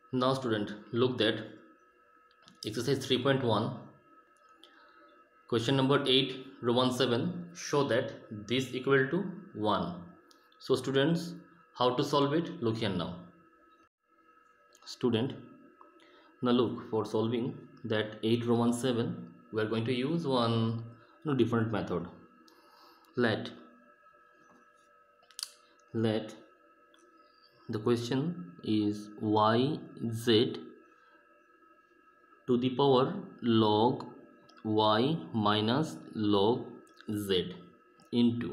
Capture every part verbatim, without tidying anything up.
Now student, look that exercise three point one, question number eight, Roman seven, show that this equal to one. So students, how to solve it? Look here now. Student, now look, for solving that eight Roman seven, we are going to use one you know, different method. Let let the question is yz to the power log y minus log z into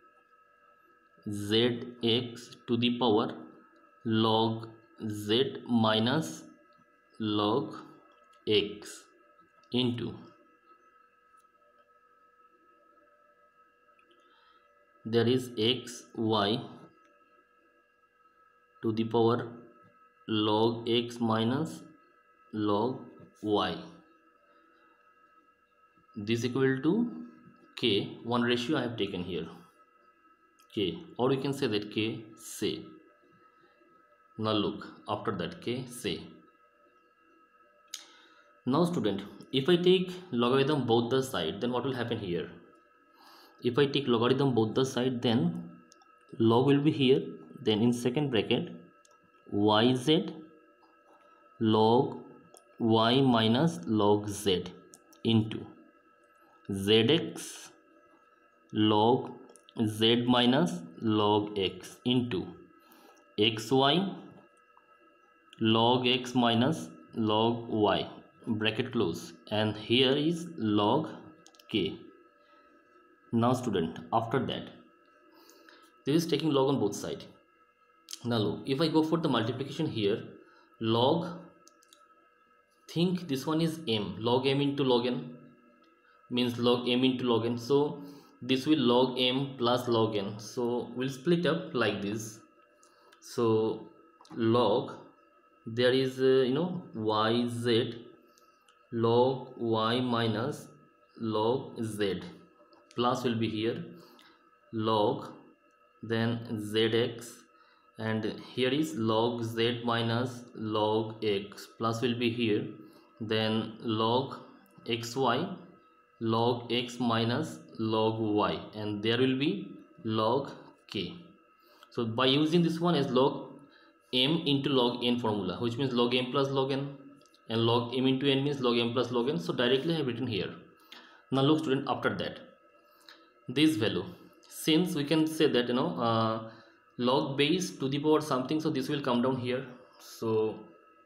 zx to the power log z minus log x into there is x y to the power log x minus log y. This equal to k, one ratio I have taken here, k, or you can say that k say. Now look, after that k say. Now student, if I take logarithm both the side, then what will happen here? If I take logarithm both the side, then log will be here, then in second bracket yz log y minus log z into zx log z minus log x into xy log x minus log y, bracket close, and here is log k. Now student, after that this is taking log on both sides. Now look, if I go for the multiplication here, log, think this one is m, log m into log n means log m into log n, so this will log m plus log n, so we'll split up like this. So log, there is uh, you know yz log y minus log z, plus will be here log, then zx, and here is log z minus log x, plus will be here, then log xy log x minus log y, and there will be log k. So by using this one as log m into log n formula, which means log m plus log n, and log m into n means log m plus log n, so directly I have written here. Now look student, after that this value, since we can say that you know uh, log base to the power something, so this will come down here. So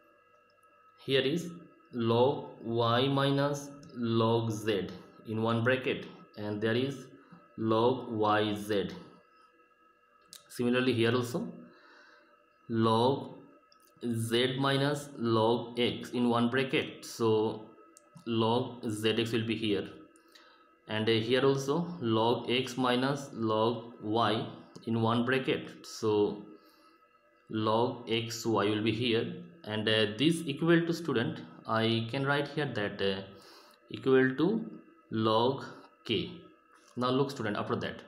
here is log y minus log z in one bracket, and there is log yz. Similarly here also log z minus log x in one bracket, so log zx will be here, and here also log x minus log y in one bracket, so log xy will be here, and uh, this equal to student, I can write here that uh, equal to log k. Now look student, after that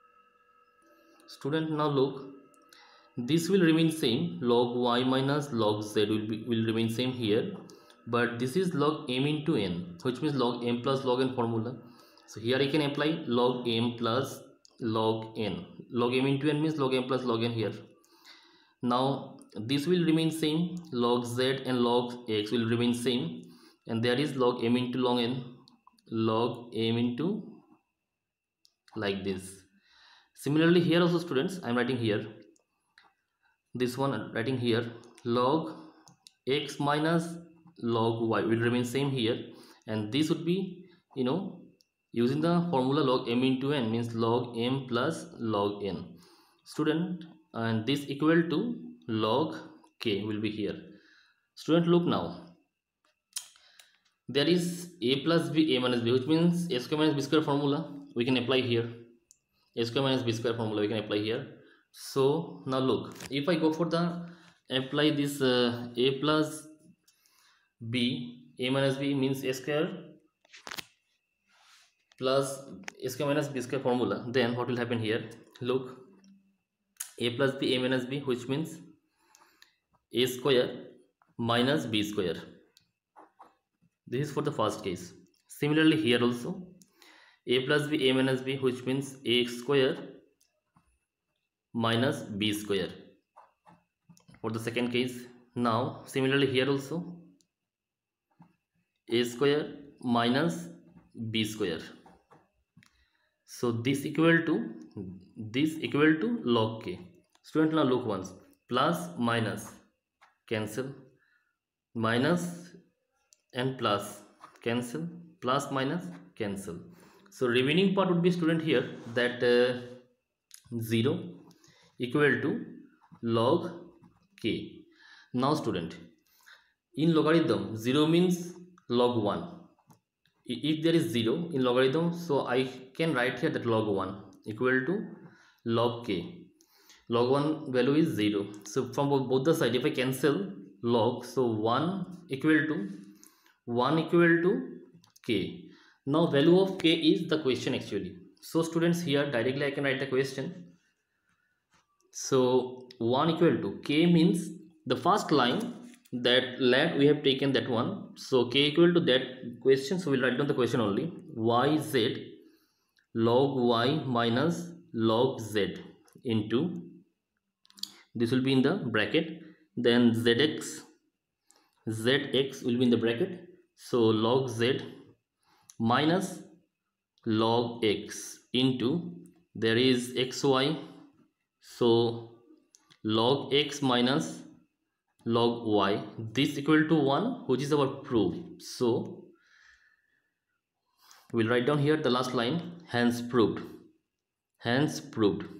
student, now look, this will remain same, log y minus log z will be will remain same here, but this is log m into n, which means log m plus log n formula. So here I can apply log m plus log n, log m into n means log m plus log n here. Now this will remain same, log z and log x will remain same, and there is log m into log n, log m into like this. Similarly here also students, I am writing here, this one writing here, log x minus log y will remain same here, and this would be you know using the formula log m into n means log m plus log n student, and this equal to log k will be here. Student, look now, there is a plus b, a minus b, which means a square minus b square formula we can apply here, a square minus b square formula we can apply here. So now look, if I go for the apply this uh, a plus b, a minus b means a square plus a square minus b square formula, then what will happen here? Look, a plus b, a minus b, which means a square minus b square. This is for the first case. Similarly here also, a plus b, a minus b, which means a square minus b square for the second case. Now similarly here also, a square minus b square. So this equal to this equal to log k. Student, now look once, plus minus cancel, minus and plus cancel, plus minus cancel. So remaining part would be, student, here that uh, zero equal to log k. Now student, in logarithm zero means log one. If there is zero in logarithm, so I can write here that log one equal to log k. Log one value is zero. So from both the side, if I cancel log, so one equal to one equal to k. Now value of k is the question actually. So students, here directly I can write the question. So one equal to k means the first line, that let we have taken that one. So k equal to that question, so we'll write down the question only, yz log y minus log z into, this will be in the bracket, then zx zx will be in the bracket, so log z minus log x into, there is xy, so log x minus log y, this equal to one, which is our proof. So we'll write down here the last line, hence proved, hence proved.